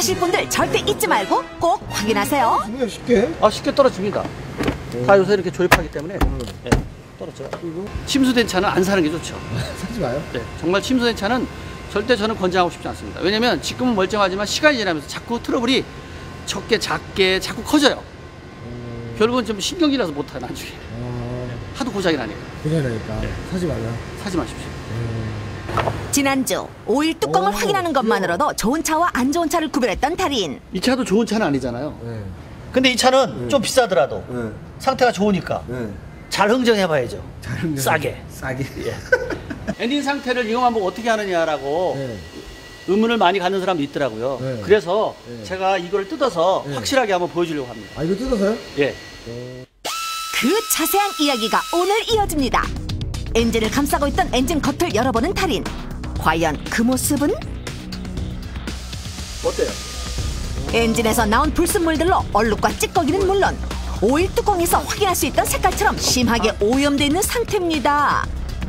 사실 분들 절대 잊지 말고 꼭 확인하세요. 쉽게? 쉽게 떨어집니다. 다 요새 이렇게 조립하기 때문에 네, 떨어져요. 침수된 차는 안 사는 게 좋죠. 사지 마요? 네, 정말 침수된 차는 절대 저는 권장하고 싶지 않습니다. 왜냐면 지금은 멀쩡하지만 시간이 지나면서 자꾸 트러블이 작게 자꾸 커져요. 결국은 좀 신경질나서 못해요 나중에. 하도 고장이 나니까. 그러니까 사지 말라. 사지 마십시오. 지난주 오일 뚜껑을 확인하는 것만으로도 좋은 차와 안 좋은 차를 구별했던 달인. 이 차도 좋은 차는 아니잖아요. 네. 근데 이 차는 좀 비싸더라도 상태가 좋으니까 잘 흥정해봐야죠. 싸게. 예. 엔진 상태를 이것만 보고 어떻게 하느냐라고 의문을 많이 갖는 사람도 있더라고요. 그래서 제가 이걸 뜯어서 확실하게 한번 보여주려고 합니다. 이거 뜯어서요? 예. 그 자세한 이야기가 오늘 이어집니다. 엔진을 감싸고 있던 엔진 겉을 열어보는 달인. 과연 그 모습은? 어때요? 엔진에서 나온 불순물들로 얼룩과 찌꺼기는 물론 오일 뚜껑에서 확인할 수 있던 색깔처럼 심하게 오염되어 있는 상태입니다.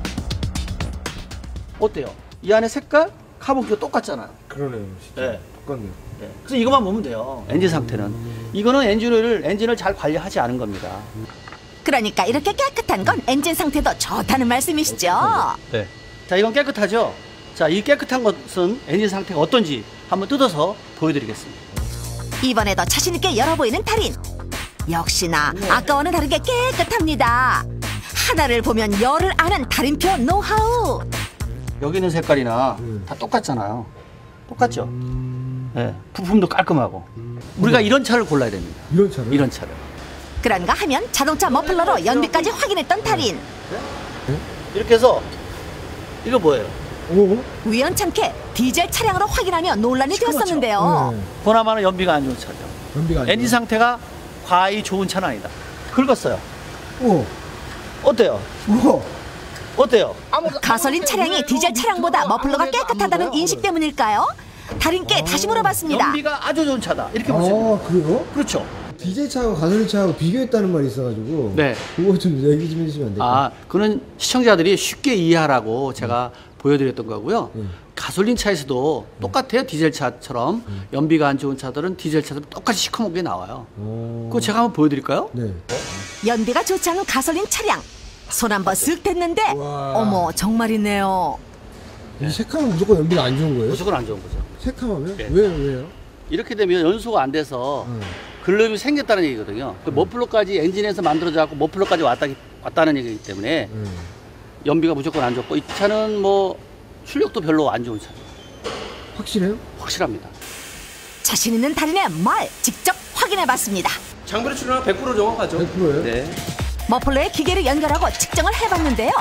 어때요? 이 안에 색깔, 카본기가 똑같잖아요. 그러네요. 진짜. 네. 똑같네요. 네. 그래서 이것만 보면 돼요. 엔진 상태는. 이거는 엔진을 잘 관리하지 않은 겁니다. 그러니까 이렇게 깨끗한 건 엔진 상태도 좋다는 말씀이시죠? 네. 자, 이건 깨끗하죠? 자, 이 깨끗한 것은 엔진 상태가 어떤지 한번 뜯어서 보여드리겠습니다. 이번에도 자신있게 열어 보이는 달인. 역시나 아까와는 다르게 깨끗합니다. 하나를 보면 열을 아는 달인표 노하우. 여기 있는 색깔이나 다 똑같잖아요. 똑같죠? 네. 부품도 깔끔하고. 우리가 이런 차를 골라야 됩니다. 이런 차를? 이런 차를. 그런가 하면 자동차 머플러로 연비까지 확인했던 달인. 이렇게 해서 이거 뭐예요? 우연찮게 디젤 차량으로 확인하며 논란이 되었었는데요. 보나마나 연비가 안 좋은 차죠. 연비가 안 엔진 좋아? 상태가 과히 좋은 차는 아니다. 긁었어요. 오. 어때요? 우와. 어때요? 가솔린 차량이 디젤 차량보다 머플러가 깨끗하다는 인식 때문일까요? 달인께 다시 물어봤습니다. 연비가 아주 좋은 차다. 이렇게 보세요. 그래요? 그렇죠. 디젤 차하고 가솔린 차하고 비교했다는 말이 있어가지고 네. 그거 좀 얘기 좀 해주시면 안 될까요? 그는 시청자들이 쉽게 이해하라고 제가 보여드렸던 거고요. 가솔린 차에서도 똑같아요. 디젤 차처럼 연비가 안 좋은 차들은 디젤 차들 똑같이 시커멓게 나와요. 그거 제가 한번 보여드릴까요? 네. 연비가 좋지 않은 가솔린 차량. 손 한번 쓱 댔는데 어머 정말이네요. 이 색감은 무조건 연비가 안 좋은 거예요? 무조건 안 좋은 거죠. 색감하면? 네. 왜요? 이렇게 되면 연소가 안 돼서 글름이 생겼다는 얘기거든요. 그 머플러까지 엔진에서 만들어져서 머플러까지 왔다는 얘기이기 때문에 연비가 무조건 안 좋고 이 차는 뭐 출력도 별로 안 좋은 차죠. 확실해요? 확실합니다. 자신 있는 달인의 말 직접 확인해봤습니다. 장비로 출력은 100% 정확하죠. 100%예요? 네. 머플러에 기계를 연결하고 측정을 해봤는데요.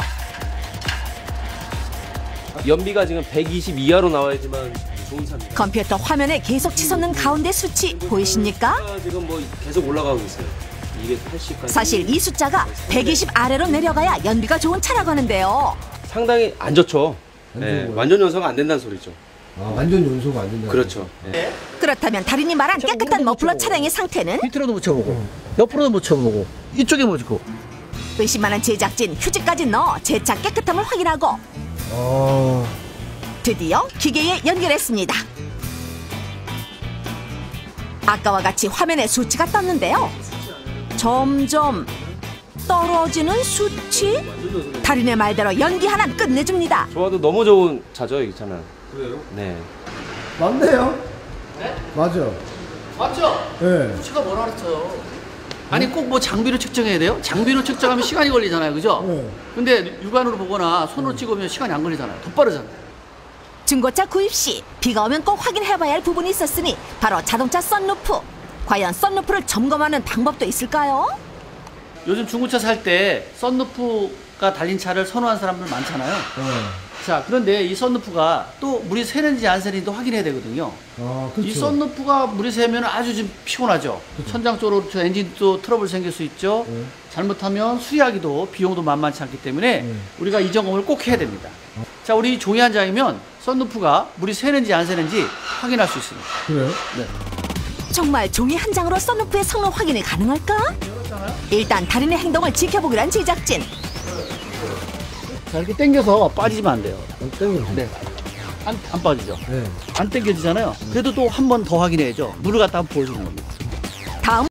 연비가 지금 120 이하로 나와야지만 좋은 차입니다. 컴퓨터 화면에 계속 치솟는 가운데 수치 보이십니까? 지금 뭐 계속 올라가고 있어요. 280까지. 사실 이 숫자가 120 아래로 내려가야 연비가 좋은 차라고 하는데요. 상당히 안 좋죠. 안 네, 좋은 완전 연소가 안 된다는 소리죠. 완전 연소가 안 된다. 그렇죠. 네. 그렇다면 달인이 말한 깨끗한 머플러 차량의 상태는? 밑으로도 묻혀보고 옆으로도 묻혀보고 이쪽에 묻히고 의심많은 제작진 휴지까지 넣어 제 차 깨끗함을 확인하고 드디어 기계에 연결했습니다. 아까와 같이 화면에 수치가 떴는데요. 점점 떨어지는 수치? 달인의 말대로 연기 하나는 끝내줍니다. 좋아도 너무 좋은 차죠, 이 차는. 그래요? 네. 맞네요? 네? 맞아. 맞죠? 네. 제가 뭐라 그랬어요? 아니 꼭 뭐 장비로 측정해야 돼요? 장비로 측정하면 시간이 걸리잖아요, 그죠? 네. 근데 육안으로 보거나 손으로 찍으면 시간이 안 걸리잖아요. 더 빠르잖아요. 중고차 구입 시 비가 오면 꼭 확인해봐야 할 부분이 있었으니 바로 자동차 썬루프. 과연 썬루프를 점검하는 방법도 있을까요? 요즘 중고차 살 때 썬루프가 달린 차를 선호하는 사람들 많잖아요. 자, 그런데 이 썬루프가 또 물이 새는지 안 새는지도 확인해야 되거든요. 그렇죠. 이 썬루프가 물이 새면 아주 좀 피곤하죠. 천장 쪽으로 엔진도 트러블 생길 수 있죠. 잘못하면 수리하기도 비용도 만만치 않기 때문에 우리가 이 점검을 꼭 해야 됩니다. 자, 우리 종이 한 장이면 썬루프가 물이 새는지 안 새는지 확인할 수 있습니다. 그래요? 네. 정말 종이 한 장으로 썬루프의 성능 확인이 가능할까? 일단 달인의 행동을 지켜보기로 한 제작진. 자, 이렇게 당겨서 빠지면 안 돼요. 땡겨. 네. 안 빠지죠. 네. 안 당겨지잖아요. 그래도 또 한 번 더 확인해야죠. 물을 갖다 한번 보여주는 겁니다. 다음